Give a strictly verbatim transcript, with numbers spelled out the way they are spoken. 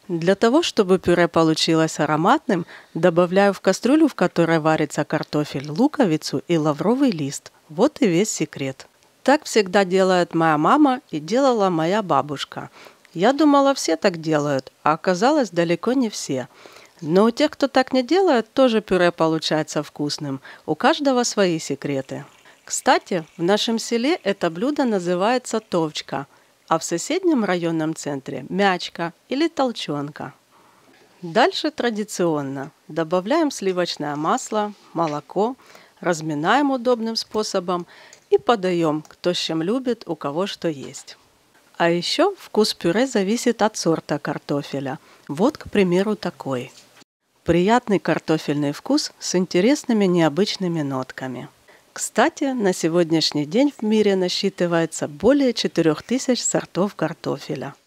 Для того, чтобы пюре получилось ароматным, добавляю в кастрюлю, в которой варится картофель, луковицу и лавровый лист. Вот и весь секрет. Так всегда делает моя мама и делала моя бабушка. Я думала, все так делают, а оказалось, далеко не все. Но у тех, кто так не делает, тоже пюре получается вкусным. У каждого свои секреты. Кстати, в нашем селе это блюдо называется товчка, а в соседнем районном центре – мячка или толченка. Дальше традиционно добавляем сливочное масло, молоко, разминаем удобным способом и подаем, кто с чем любит, у кого что есть. А еще вкус пюре зависит от сорта картофеля. Вот, к примеру, такой. Приятный картофельный вкус с интересными необычными нотками. Кстати, на сегодняшний день в мире насчитывается более четырёх тысяч сортов картофеля.